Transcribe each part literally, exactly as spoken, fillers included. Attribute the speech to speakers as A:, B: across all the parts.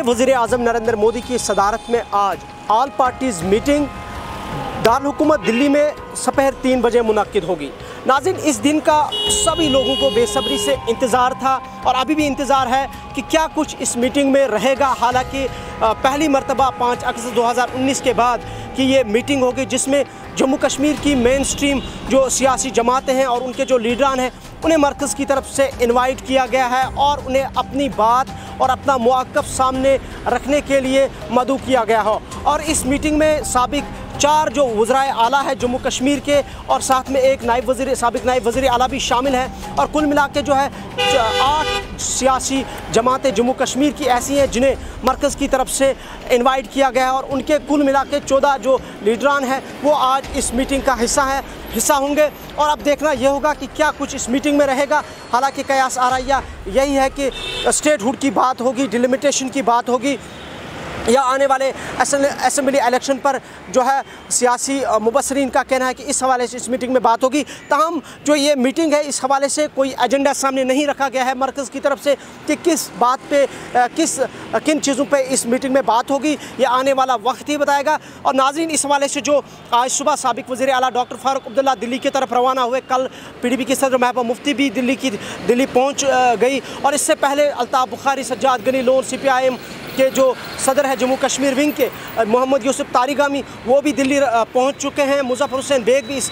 A: वज़ीर आज़म नरेंद्र मोदी की सदारत में आज ऑल पार्टीज़ मीटिंग दारुल हुकूमत दिल्ली में सपहर तीन बजे मुनक्किद होगी। नाज़रीन, इस दिन का सभी लोगों को बेसब्री से इंतज़ार था और अभी भी इंतज़ार है कि क्या कुछ इस मीटिंग में रहेगा। हालांकि पहली मरतबा पाँच अगस्त दो हज़ार उन्नीस के बाद कि ये मीटिंग होगी जिसमें जम्मू कश्मीर की मेन स्ट्रीम जो सियासी जमातें हैं और उनके जो लीडरान हैं उन्हें मरकज़ की तरफ से इनवाइट किया गया है और उन्हें अपनी बात और अपना मौक़िफ़ सामने रखने के लिए मदऊ किया गया हो। और इस मीटिंग में साबिक चार जो वज़राए आला है जम्मू कश्मीर के और साथ में एक नायब वज़ीर साबिक नायब वज़ीर आला भी शामिल हैं और कुल मिला के जो है आठ सियासी जमातें जम्मू कश्मीर की ऐसी हैं जिन्हें मरकज़ की तरफ से इनवाइट किया गया है और उनके कुल मिला के चौदह जो लीडरान हैं वो आज इस मीटिंग का हिस्सा है हिस्सा होंगे। और अब देखना यह होगा कि क्या कुछ इस मीटिंग में रहेगा। हालांकि कयास आराइया यही है कि स्टेटहुड की बात होगी, डिलिमिटेशन की बात होगी या आने वाले असेंबली इलेक्शन पर जो है सियासी मुबसरीन का कहना है कि इस हवाले से इस मीटिंग में बात होगी। ताहम जो ये मीटिंग है इस हवाले से कोई एजेंडा सामने नहीं रखा गया है मरकज़ की तरफ से कि किस बात पे किस किन चीज़ों पे इस मीटिंग में बात होगी, ये आने वाला वक्त ही बताएगा। और नाज़रीन, इस हवाले से जो आज सुबह साबिक वज़ीर आला डॉक्टर फ़ारूक अब्दुल्ला दिल्ली की तरफ रवाना हुए, कल पी डी पी की सदर महबूबा मुफ्ती भी दिल्ली की दिल्ली पहुँच गई और इससे पहले Altaf Bukhari, Sajjad Gani Lone, C P I M के जो सदर है जम्मू कश्मीर विंग के मोहम्मद यूसुफ तारिगामी वो भी दिल्ली पहुंच चुके हैं। मुज़फ़्फ़र हुसैन बेग भी इस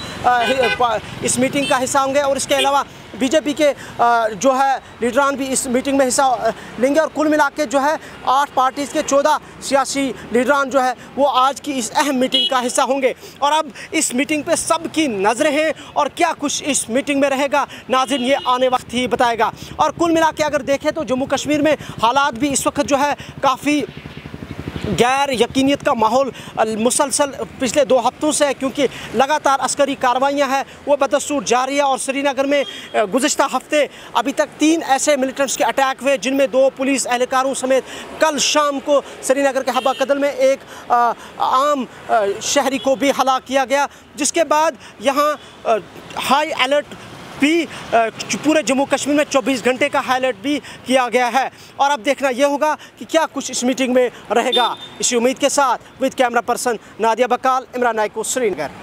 A: इस मीटिंग का हिस्सा होंगे और इसके अलावा बीजेपी के जो है लीडरान भी इस मीटिंग में हिस्सा लेंगे। और कुल मिला के जो है आठ पार्टीज़ के चौदह सियासी लीडरान जो है वो आज की इस अहम मीटिंग का हिस्सा होंगे। और अब इस मीटिंग पे सबकी नज़रें हैं और क्या कुछ इस मीटिंग में रहेगा नाज़रीन ये आने वक्त ही बताएगा। और कुल मिला के अगर देखें तो जम्मू कश्मीर में हालात भी इस वक्त जो है काफ़ी गैर यकीनियत का माहौल मुसलसल पिछले दो हफ्तों से है, क्योंकि लगातार अस्करी कार्रवाइयाँ हैं वो बदस्तूर जारी है। और श्रीनगर में गुज़िश्ता हफ्ते अभी तक तीन ऐसे मिलिटेंट्स के अटैक हुए जिनमें दो पुलिस एहलकारों समेत कल शाम को श्रीनगर के हबा कदल में एक आ, आम आ, शहरी को भी हलाक किया गया, जिसके बाद यहाँ हाई अलर्ट भी पूरे जम्मू कश्मीर में चौबीस घंटे का हाई अलर्ट भी किया गया है। और अब देखना यह होगा कि क्या कुछ इस मीटिंग में रहेगा। इसी उम्मीद के साथ with camera person Nadia Bakal, Imran Naiko, Srinagar.